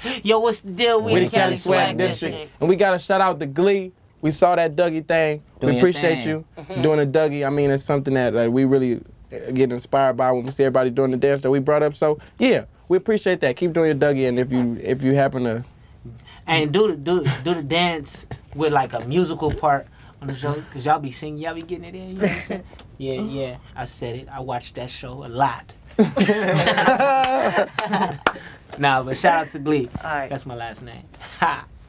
Yo, what's the deal with We the the Cali Swag District. And we got to shout out to Glee. We saw that Dougie thing. Doing We your appreciate thing. you doing a Dougie. I mean, it's something that we really get inspired by when we see everybody doing the dance that we brought up. So, yeah, we appreciate that. Keep doing your Dougie. And if you happen to... And do the dance with like a musical part on the show, cause y'all be singing, y'all be getting it in. You know what I'm saying? Yeah. I said it. I watched that show a lot. Nah, but shout out to Glee. All right. That's my last name. Ha.